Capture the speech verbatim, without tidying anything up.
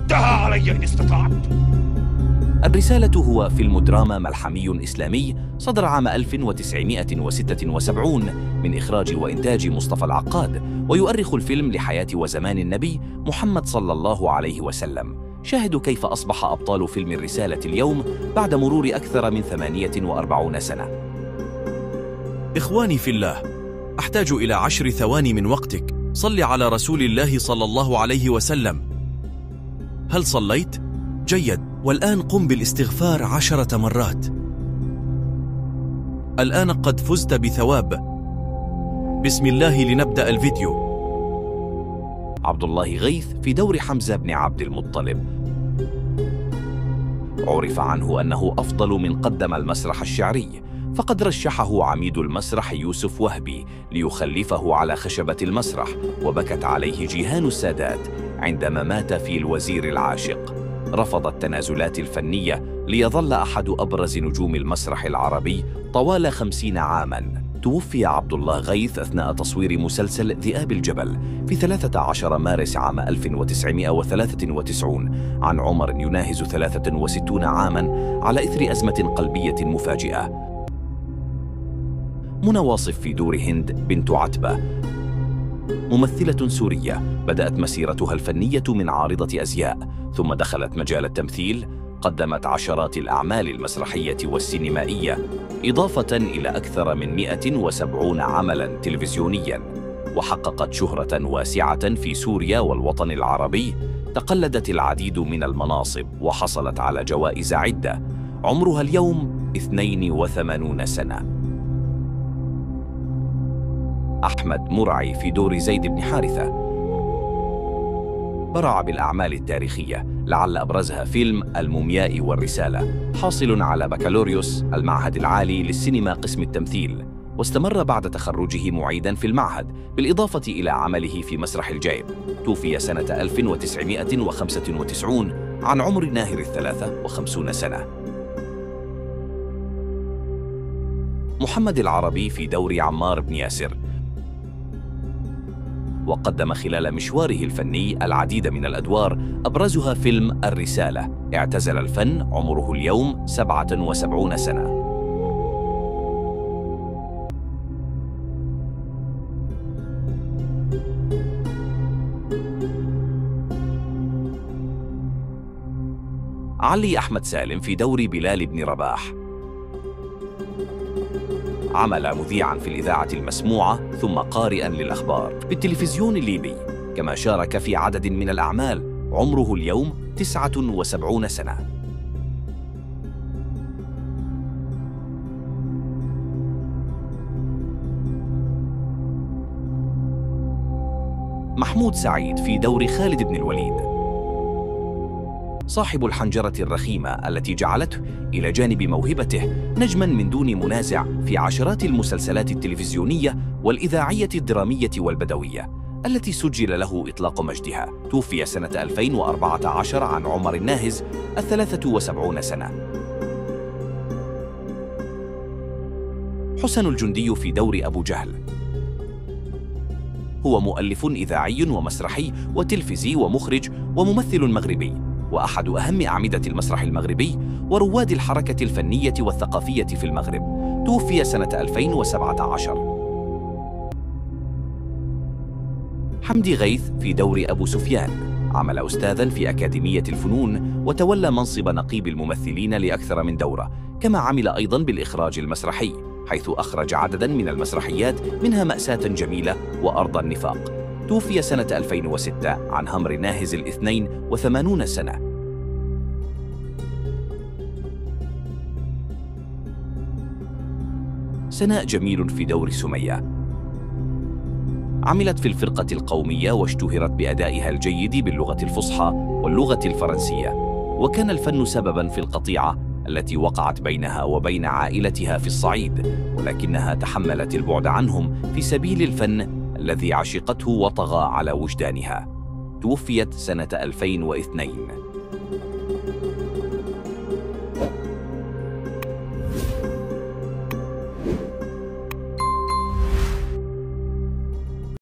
ردها علي إن استطعت. الرسالة هو فيلم دراما ملحمي إسلامي صدر عام ألف وتسعمائة وستة وسبعين من إخراج وإنتاج مصطفى العقاد، ويؤرخ الفيلم لحياة وزمان النبي محمد صلى الله عليه وسلم. شاهدوا كيف أصبح أبطال فيلم الرسالة اليوم بعد مرور أكثر من ثمانية وأربعين سنة. إخواني في الله، أحتاج إلى عشر ثواني من وقتك. صل على رسول الله صلى الله عليه وسلم. هل صليت؟ جيد، والآن قم بالاستغفار عشرة مرات. الآن قد فزت بثواب. بسم الله لنبدأ الفيديو. عبد الله غيث في دور حمزة بن عبد المطلب. عرف عنه أنه أفضل من قدم المسرح الشعري، فقد رشحه عميد المسرح يوسف وهبي ليخلفه على خشبة المسرح، وبكت عليه جيهان السادات عندما مات في الوزير العاشق. رفض التنازلات الفنية ليظل أحد أبرز نجوم المسرح العربي طوال خمسين عاماً. توفي عبد الله غيث أثناء تصوير مسلسل ذئاب الجبل في ثلاثة عشر مارس عام ألف وتسعمائة وثلاثة وتسعين عن عمر يناهز ثلاثة وستين عاماً على إثر أزمة قلبية مفاجئة. منى واصف في دور هند بنت عتبة، ممثلة سورية بدأت مسيرتها الفنية من عارضة أزياء، ثم دخلت مجال التمثيل. قدمت عشرات الأعمال المسرحية والسينمائية، إضافة إلى أكثر من مئة وسبعين عملاً تلفزيونياً، وحققت شهرة واسعة في سوريا والوطن العربي. تقلدت العديد من المناصب وحصلت على جوائز عدة. عمرها اليوم اثنين وثمانين سنة. أحمد مرعي في دور زيد بن حارثة. برع بالأعمال التاريخية، لعل أبرزها فيلم المومياء والرسالة، حاصل على بكالوريوس المعهد العالي للسينما قسم التمثيل، واستمر بعد تخرجه معيداً في المعهد، بالإضافة إلى عمله في مسرح الجيب. توفي سنة ألف وتسعمائة وخمسة وتسعين عن عمر ناهر الثلاثة وخمسين سنة. محمد العربي في دور عمار بن ياسر. وقدم خلال مشواره الفني العديد من الأدوار، أبرزها فيلم الرسالة. اعتزل الفن، عمره اليوم سبعة وسبعين سنة. علي أحمد سالم في دور بلال بن رباح. عمل مذيعاً في الإذاعة المسموعة ثم قارئاً للأخبار بالتلفزيون الليبي، كما شارك في عدد من الأعمال. عمره اليوم تسعة وسبعين سنة. محمود سعيد في دور خالد بن الوليد. صاحب الحنجرة الرخيمة التي جعلته إلى جانب موهبته نجماً من دون منازع في عشرات المسلسلات التلفزيونية والإذاعية الدرامية والبدوية التي سجل له إطلاق مجدها. توفي سنة ألفين وأربعة عشر عن عمر الناهز الثلاثة وسبعين سنة. حسن الجندي في دور أبو جهل. هو مؤلف إذاعي ومسرحي وتلفزي ومخرج وممثل مغربي، وأحد أهم أعمدة المسرح المغربي ورواد الحركة الفنية والثقافية في المغرب. توفي سنة ألفين وسبعة عشر. حمدي غيث في دور أبو سفيان. عمل أستاذاً في أكاديمية الفنون، وتولى منصب نقيب الممثلين لأكثر من دورة، كما عمل أيضاً بالإخراج المسرحي، حيث أخرج عدداً من المسرحيات منها مأساة جميلة وأرض النفاق. توفي سنة ألفين وستة عن عمر ناهز الاثنين وثمانين سنة. سناء جميل في دور سمية. عملت في الفرقة القومية واشتهرت بأدائها الجيد باللغة الفصحى واللغة الفرنسية، وكان الفن سبباً في القطيعة التي وقعت بينها وبين عائلتها في الصعيد، ولكنها تحملت البعد عنهم في سبيل الفن الذي عشقته وطغى على وجدانها. توفيت سنة ألفين واثنين.